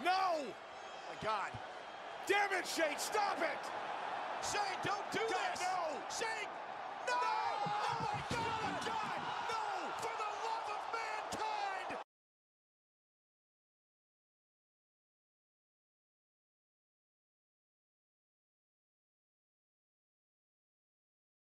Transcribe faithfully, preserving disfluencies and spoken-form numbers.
No! My God. Damn it, Shane, stop it!